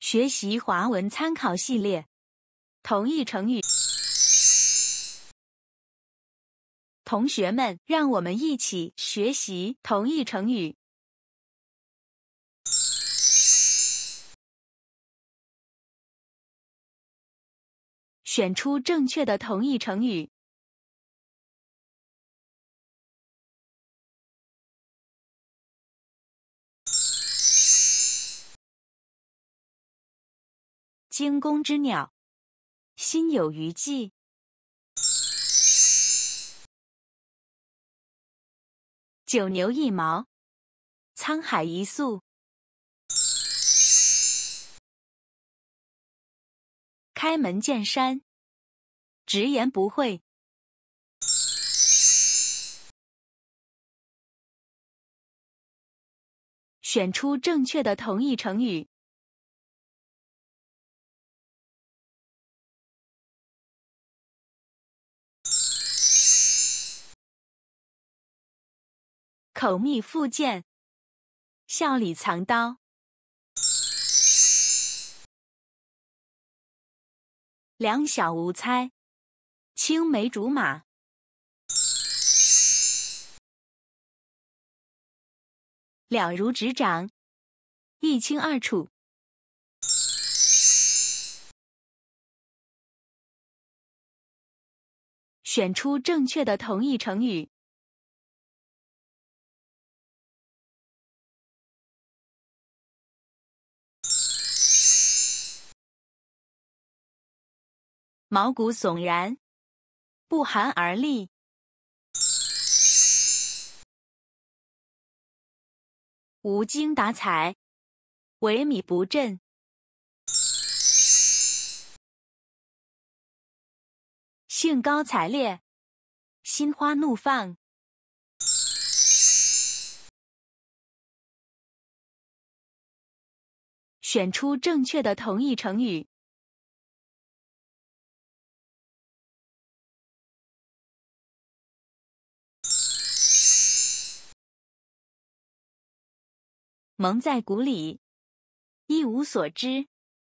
学习华文参考系列，同义成语。同学们，让我们一起学习同义成语。选出正确的同义成语。惊弓之鸟，心有余悸。九牛一毛，沧海一粟。开门见山，直言不讳。选出正确的同义成语。口蜜腹剑，笑里藏刀。两小无猜，青梅竹马。了如指掌，一清二楚。选出正确的同义成语。毛骨悚然，不寒而栗。无精打采，萎靡不振。兴高采烈，心花怒放。选出正确的同义成语。蒙在鼓里，一无所知。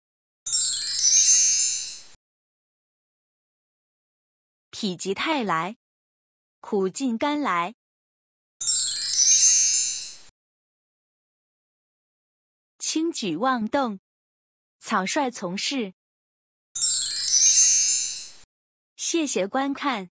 否极泰来，苦尽甘来。轻举妄动，草率从事。谢谢观看。